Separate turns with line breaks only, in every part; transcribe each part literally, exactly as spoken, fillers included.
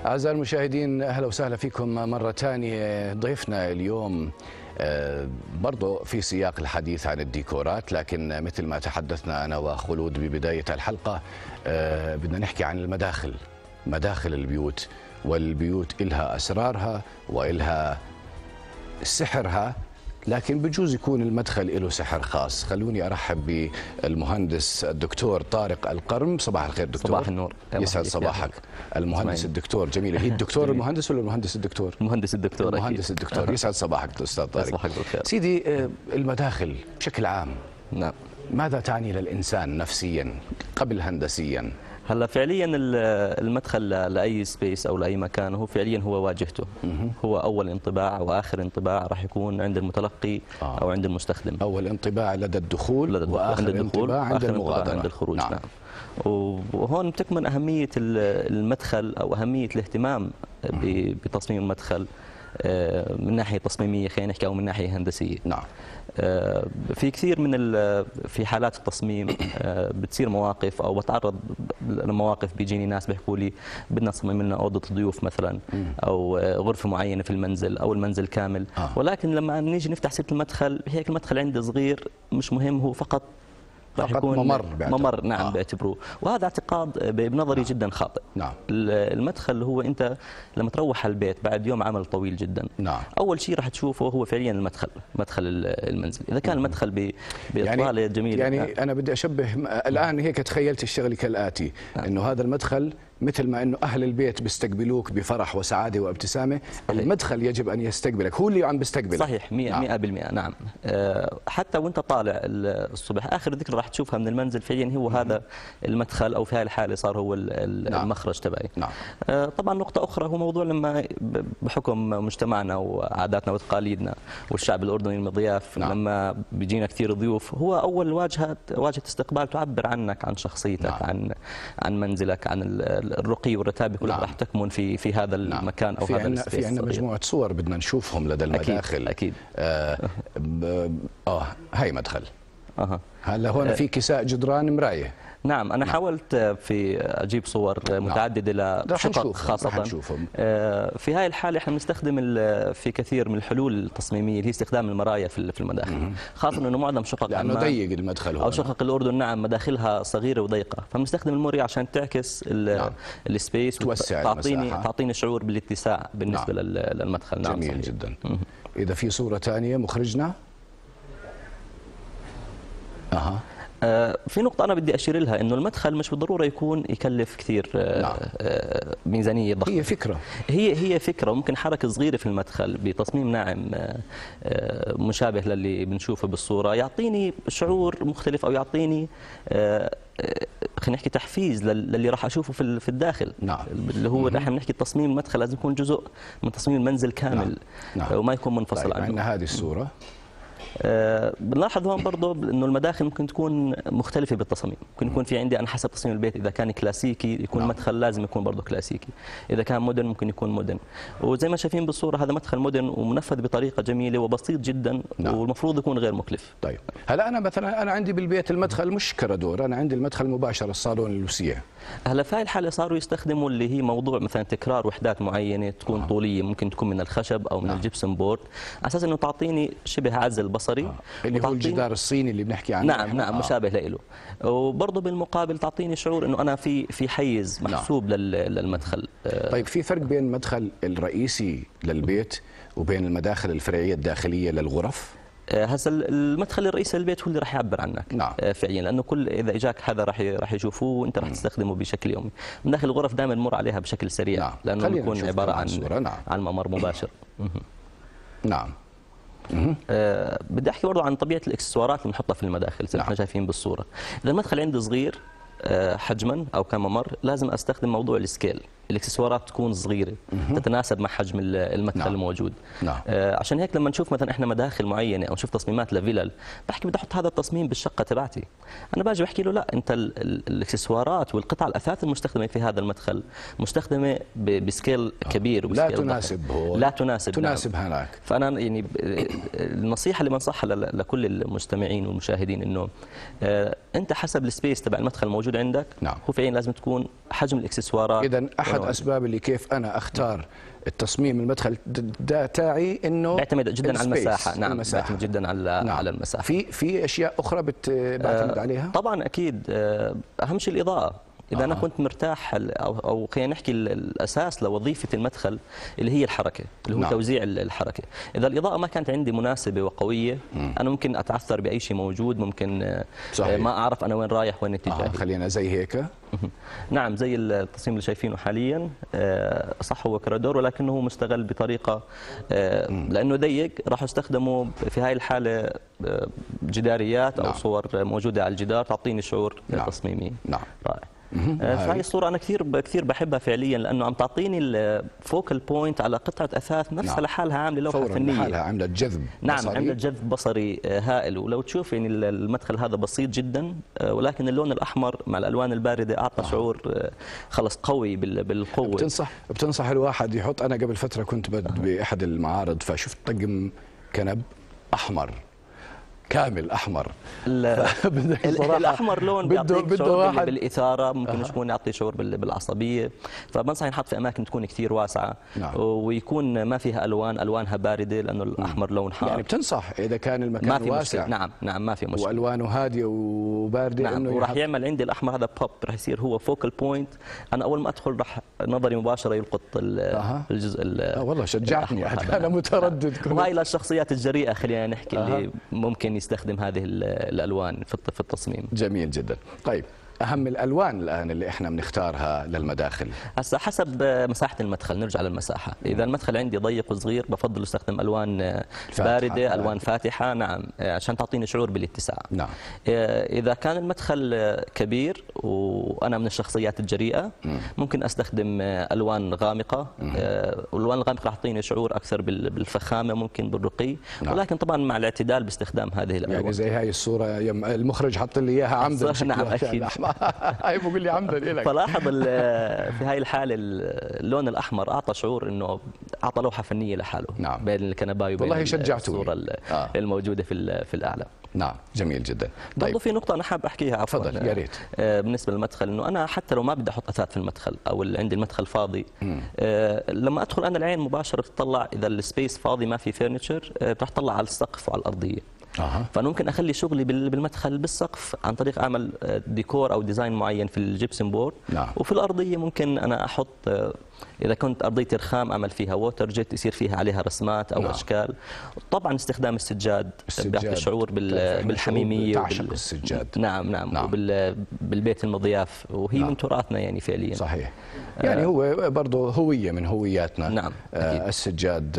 أعزائي المشاهدين، أهلا وسهلا فيكم مرة ثانية. ضيفنا اليوم برضو في سياق الحديث عن الديكورات، لكن مثل ما تحدثنا أنا وخلود ببداية الحلقة بدنا نحكي عن المداخل، مداخل البيوت. والبيوت إلها أسرارها وإلها سحرها، لكن بجوز يكون المدخل له سحر خاص. خلوني أرحب بالمهندس الدكتور طارق القرم. صباح الخير دكتور.
صباح النور.
يسعد صباحك. المهندس الدكتور جميل. هي الدكتور المهندس ولا المهندس الدكتور؟
المهندس الدكتور.
المهندس الدكتور. يسعد صباحك أستاذ طارق.
صباحك بالخير.
سيدي، المداخل بشكل عام
نعم
ماذا تعني للإنسان نفسيا قبل هندسيا؟
هلا فعليا المدخل لاي سبيس او لاي مكان هو فعليا هو واجهته. هو اول انطباع واخر انطباع راح يكون عند المتلقي آه. او عند المستخدم.
اول انطباع لدى الدخول،
لدى الدخول
واخر
عند الدخول
انطباع عند المغادره،
عند الخروج.
نعم.
نعم. وهون بتكمن اهميه المدخل او اهميه الاهتمام بتصميم المدخل من ناحيه تصميميه، خلينا نحكي، او من ناحيه هندسيه.
نعم.
في كثير من في حالات التصميم بتصير مواقف او بتعرض لمواقف، بيجيني ناس بيحكوا لي بدنا نصمم لنا اوضه ضيوف مثلا، او غرفه معينه في المنزل او المنزل كامل. آه. ولكن لما نيجي نفتح سيره المدخل، هيك المدخل عندي صغير مش مهم، هو فقط راح يكون
ممر بعتبر.
ممر. نعم. آه. بيعتبروه، وهذا اعتقاد بنظري
نعم.
جدا خاطئ.
نعم.
المدخل هو انت لما تروح على البيت بعد يوم عمل طويل جدا،
نعم.
اول شيء راح تشوفه هو فعليا المدخل، مدخل المنزل. اذا كان المدخل باطلاله
يعني
جميله.
يعني
نعم.
انا بدي اشبه الان هيك، تخيلت الشغله كالاتي. نعم. انه هذا المدخل مثل ما انه اهل البيت بيستقبلوك بفرح وسعاده وابتسامه، صحيح. المدخل يجب ان يستقبلك، هو اللي عم بيستقبلك.
صحيح. مئة بالمئة. نعم. أه حتى وانت طالع الصبح، اخر ذكرى راح تشوفها من المنزل فعليا هو هذا المدخل، او في هذه الحاله صار هو المخرج تبعي.
نعم.
أه طبعا نقطه اخرى هو موضوع لما بحكم مجتمعنا وعاداتنا وتقاليدنا والشعب الاردني المضياف. نعم. لما بيجينا كثير ضيوف، هو اول واجهه واجهه استقبال تعبر عنك، عن شخصيتك. نعم. عن عن منزلك، عن الرقي والرتابه كلها. نعم. راح تكمن في في هذا المكان. نعم. او
في
هذا
عنا في عندنا مجموعه صور بدنا نشوفهم لدى المداخل.
اكيد, أكيد.
اه, آه هاي مدخل.
اها
هلا هون في كساء جدران مرايه.
نعم. أنا نعم. حاولت في أجيب صور متعددة نعم. لشقق خاصة. في هاي الحالة احنا بنستخدم في كثير من الحلول التصميمية اللي هي استخدام المرايا في المداخل، خاصة إنه معظم شقق
لأنه ضيق المدخل هو،
أو شقق الأردن نعم مداخلها صغيرة وضيقة، فبنستخدم الموريا عشان تعكس نعم. السبيس، وتعطيني تعطيني شعور بالاتساع بالنسبة نعم. للمدخل. نعم.
جميل صحيح. جدا. مم. إذا في صورة ثانية مخرجنا. أها.
آه في نقطة أنا بدي أشير لها، إنه المدخل مش بالضرورة يكون يكلف كثير آه نعم. آه ميزانية ضخمة.
هي فكرة
هي هي فكرة، وممكن حركة صغيرة في المدخل بتصميم ناعم آه آه مشابه للي بنشوفه بالصورة يعطيني شعور مختلف، أو يعطيني آه خلينا نحكي تحفيز للي راح اشوفه في في الداخل.
نعم.
اللي هو نحن بنحكي تصميم المدخل لازم يكون جزء من تصميم المنزل كامل. نعم. نعم. وما يكون منفصل طيب عنه.
عندنا هذه الصورة.
أه بنلاحظ هون برضه انه المداخل ممكن تكون مختلفه بالتصاميم، ممكن يكون في عندي انا حسب تصميم البيت، اذا كان كلاسيكي يكون نعم. المدخل لازم يكون برضه كلاسيكي، اذا كان مودرن ممكن يكون مودرن. وزي ما شايفين بالصوره هذا مدخل مودرن ومنفذ بطريقه جميله وبسيط جدا. نعم. والمفروض يكون غير مكلف.
طيب هلا انا مثلا انا عندي بالبيت المدخل مش كرادور، انا عندي المدخل مباشر الصالون اللوسيه.
هلا في هاي الحاله صاروا يستخدموا اللي هي موضوع مثلا تكرار وحدات معينه تكون آه. طوليه، ممكن تكون من الخشب او من نعم. الجبسن بورد، على اساس انه تعطيني شبه عزل بصري. آه.
اللي هو الجدار الصيني اللي بنحكي عنه.
نعم نعم آه. مشابه له. وبرضه بالمقابل تعطيني شعور انه انا في في حيز محسوب نعم. للمدخل.
طيب في فرق بين المدخل الرئيسي للبيت وبين المداخل الفرعيه الداخليه للغرف؟
هسه المدخل الرئيسي للبيت هو اللي راح يعبر عنك. نعم. فعليا، لانه كل اذا اجاك هذا راح راح يشوفوه وانت راح تستخدمه بشكل يومي. مداخل الغرف دائما نمر عليها بشكل سريع. نعم. لانه بيكون عباره عن نعم. عن ممر مباشر.
نعم.
أه بدي احكي برضه عن طبيعه الاكسسوارات اللي بنحطها في المداخل زي ما احنا شايفين بالصوره. اذا المدخل عندي صغير أه حجما او كممر، لازم استخدم موضوع السكيل، الاكسسوارات تكون صغيره تتناسب مع حجم المدخل نعم. الموجود. نعم. آه عشان هيك لما نشوف مثلا احنا مداخل معينه او نشوف تصميمات لفلل، بحكي بدي احط هذا التصميم بالشقه تبعتي، انا باجي بحكي له لا، انت الاكسسوارات والقطع الاثاث المستخدمه في هذا المدخل مستخدمه بسكيل كبير
وبسكيل لا تناسب هون،
لا تناسب
تناسب
نعم.
هناك.
فانا يعني النصيحه اللي بنصحها لكل المستمعين والمشاهدين انه آه انت حسب السبيس تبع المدخل الموجود عندك. نعم. هو فعليا لازم تكون حجم الاكسسوارات.
اذا احد احد اسباب اللي كيف انا اختار التصميم المدخل تاعي انه
بيعتمد جدا على المساحه. نعم
المساحة.
بيعتمد جدا على نعم. على المساحه.
في في اشياء اخرى بعتمد عليها
طبعا اكيد. اهم شيء الاضاءه. إذا آه. أنا كنت مرتاح أو أو خلينا نحكي الأساس لوظيفة المدخل اللي هي الحركة، اللي هو نعم. توزيع الحركة. إذا الإضاءة ما كانت عندي مناسبة وقوية مم. أنا ممكن أتعثر بأي شيء موجود، ممكن صحيح. ما أعرف أنا وين رايح وين اتجاهي.
آه خلينا زي هيك.
نعم زي التصميم اللي شايفينه حاليا، صح هو كرادور ولكنه هو مستغل بطريقة لأنه ضيق، راح يستخدموا في هاي الحالة جداريات أو نعم. صور موجودة على الجدار تعطيني شعور نعم. تصميمي نعم. رائع. فهي الصورة أنا كثير كثير بحبها فعليا، لأنه عم تعطيني الفوكال بوينت على قطعة أثاث نفسها نعم. لحالها عاملة لوحة فنية.
لحالها عاملة جذب
نعم
بصري.
عاملة جذب بصري هائل. ولو تشوف يعني المدخل هذا بسيط جدا، ولكن اللون الأحمر مع الألوان الباردة أعطى آه. شعور خلص قوي بالقوة.
بتنصح بتنصح الواحد يحط، أنا قبل فترة كنت بأحد المعارض فشفت طقم كنب أحمر كامل احمر.
الاحمر لون بيعطيك شعور بالاثاره، ممكن يكون يعطي شعور بالعصبيه، فبنصح ينحط في اماكن تكون كثير واسعه نعم. ويكون ما فيها الوان الوانها بارده، لانه الاحمر لون حار.
يعني بتنصح اذا كان المكان
ما في
واسع
مشكلة. نعم نعم ما في مشكله
والوانه هاديه وبارده
نعم.
انه
وراح يعمل عندي الاحمر هذا بوب، راح يصير هو فوكال بوينت. انا اول ما ادخل راح نظري مباشره يلقط
أه.
الجزء
اه والله شجعتني انا متردد.
وهي للشخصيات الجريئه خلينا نحكي أه. اللي ممكن يستخدم هذه الالوان في التصميم.
جميل جدا. طيب اهم الالوان الان اللي احنا بنختارها للمداخل
هسه حسب مساحه المدخل. نرجع للمساحه. اذا المدخل عندي ضيق وصغير بفضل استخدم الوان بارده، الوان فاتحه نعم عشان تعطيني شعور بالاتساع.
نعم.
اذا كان المدخل كبير وانا من الشخصيات الجريئه م. ممكن استخدم الوان غامقه، والالوان الغامقه راح تعطيني شعور اكثر بالفخامه ممكن بالرقي نعم. ولكن طبعا مع الاعتدال باستخدام هذه الالوان.
يعني زي هاي الصوره المخرج حط لي اياها عمدا.
نعم اكيد.
هاي بقول لي عمدا لك.
فلاحظ في هاي الحاله اللون الاحمر اعطى شعور انه اعطى لوحه فنيه لحاله نعم. بين الكنباي وبين
والله شجعتوني.
الصوره آه. الموجوده في في الاعلى.
نعم جميل جدا.
طيب برضه في نقطة أنا حاب أحكيها عفوا.
تفضل يا ريت.
بالنسبة للمدخل، إنه أنا حتى لو ما بدي أحط أثاث في المدخل أو عندي المدخل فاضي آه لما أدخل أنا العين مباشرة تطلع إذا السبيس فاضي ما في فيرنتشر آه راح تطلع على السقف وعلى الأرضية. أه. فأنا ممكن أخلي شغلي بالمدخل بالسقف عن طريق أعمل ديكور أو ديزاين معين في الجبسن بورد نعم. وفي الأرضية ممكن أنا أحط إذا كنت أرضية رخام أعمل فيها ووتر جيت يصير فيها عليها رسمات أو نعم. أشكال. طبعا استخدام السجاد, السجاد بيعطي شعور بالحميمية
تعشق وبال... السجاد.
نعم نعم, نعم. وبالبيت المضياف وهي نعم. من تراثنا يعني فعليا.
صحيح. يعني هو برضه هوية من هوياتنا.
نعم.
آه السجاد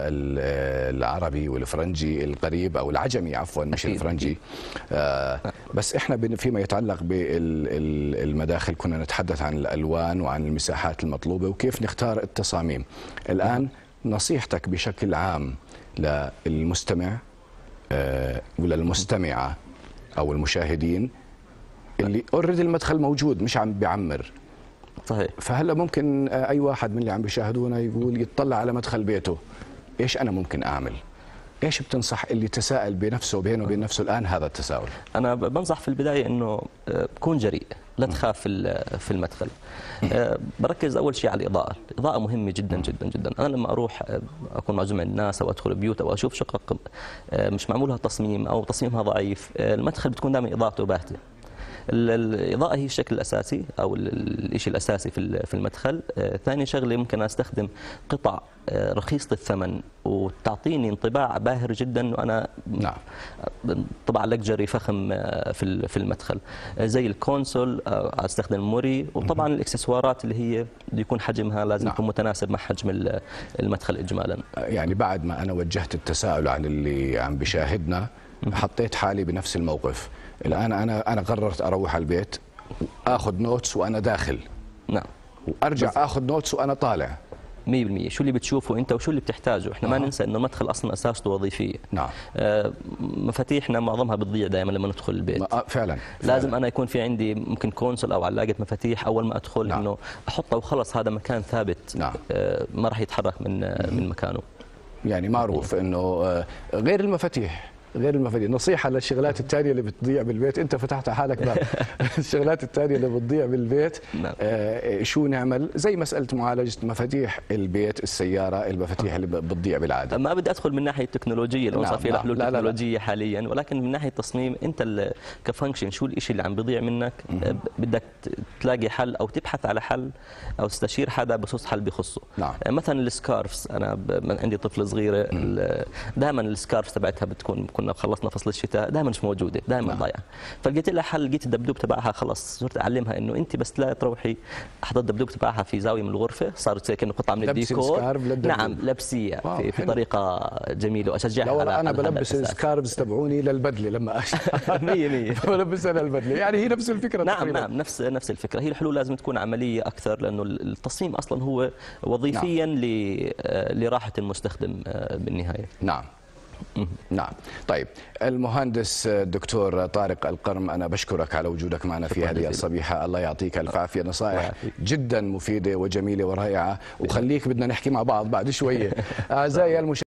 العربي والفرنجي القريب أو العجمي عفوا مش أكيد. الفرنجي. آه بس احنا فيما يتعلق بالمداخل كنا نتحدث عن الألوان وعن المساحات المطلوبة وكيف نختار التصاميم. الآن نصيحتك بشكل عام للمستمع آه وللمستمعة أو المشاهدين اللي اوريدي المدخل موجود مش عم بيعمر.
صحيح.
فهلا ممكن اي واحد من اللي عم بيشاهدونا يقول يطلع على مدخل بيته، ايش انا ممكن اعمل؟ ايش بتنصح اللي تساءل بنفسه بينه وبين نفسه الان هذا التساؤل؟
انا بنصح في البدايه انه كون جريء، لا تخاف في المدخل. بركز اول شيء على الاضاءه، الاضاءه مهمه جدا جدا جدا. انا لما اروح اكون معزوم عند الناس او ادخل بيوت او اشوف شقق مش معمول لها تصميم او تصميمها ضعيف، المدخل بتكون دائما اضاءته باهته. الإضاءة هي الشكل الأساسي أو الشيء الأساسي في في المدخل. ثاني شغلة ممكن أستخدم قطع رخيصة الثمن وتعطيني انطباع باهر جدا وأنا
نعم
طبعا لكجري فخم في في المدخل، زي الكونسول أستخدم موري، وطبعا الإكسسوارات اللي هي بده يكون حجمها لازم
نعم.
يكون متناسب مع حجم المدخل إجمالا.
يعني بعد ما أنا وجهت التساؤل عن اللي عم بيشاهدنا حطيت حالي بنفس الموقف. الآن أنا أنا قررت أروح على البيت آخذ نوتس وأنا داخل.
نعم.
وأرجع آخذ نوتس وأنا طالع.
مية بالمية شو اللي بتشوفه أنت وشو اللي بتحتاجه. إحنا آه. ما ننسى إنه المدخل أصلا أساسه وظيفية.
نعم.
آه مفاتيحنا معظمها بتضيع دائما لما ندخل البيت.
آه فعلا.
لازم
فعلا.
أنا يكون في عندي ممكن كونسول أو علاقة مفاتيح أول ما أدخل نعم. إنه أحطها وخلص هذا مكان ثابت.
نعم.
آه ما راح يتحرك من آه من مكانه.
يعني معروف إنه آه غير المفاتيح غير المفاتيح. نصيحه للشغلات الثانيه اللي بتضيع بالبيت، انت فتحت حالك باب. الشغلات الثانيه اللي بتضيع بالبيت
نعم.
آه شو نعمل؟ زي مساله معالجه مفاتيح البيت، السياره، المفاتيح اللي بتضيع بالعاده.
ما بدي ادخل من ناحيه التكنولوجيه لو صار
نعم
في
نعم.
حلول
لا لا لا.
تكنولوجيه حاليا، ولكن من ناحيه التصميم انت كفانكشن شو الشيء اللي عم بيضيع منك، بدك تلاقي حل او تبحث على حل او تستشير حدا بخصوص حل بخصه.
نعم.
مثلا السكارفز، انا ب... عندي طفله صغيره دائما السكارفز تبعتها بتكون، كنا خلصنا فصل الشتاء دائما مش موجوده، دائما
نعم.
ضايعه. فلقيت لها حل، لقيت الدبدوب تبعها خلص صرت اعلمها انه انت بس لا تروحي حط الدبدوب تبعها في زاويه من الغرفه، صارت زي كانه قطعه من الديكور. نعم لبسيه في, في طريقه جميله واشجعها.
لا والله انا بلبس السكارفز تبعوني للبدله لما اشتغل.
مية مية
بلبسها للبدله، يعني هي نفس الفكره.
نعم
تقريبا.
نعم نفس نفس الفكره. هي الحلول لازم تكون عمليه اكثر، لانه التصميم اصلا هو وظيفيا نعم. لراحه المستخدم بالنهايه.
نعم نعم. طيب المهندس الدكتور طارق القرم، أنا بشكرك على وجودك معنا في هذه الصبيحة. الله يعطيك ألف عافية، نصائح جدا مفيدة وجميلة ورائعة، وخليك بدنا نحكي مع بعض بعد شوية. أعزائي المشاهدين.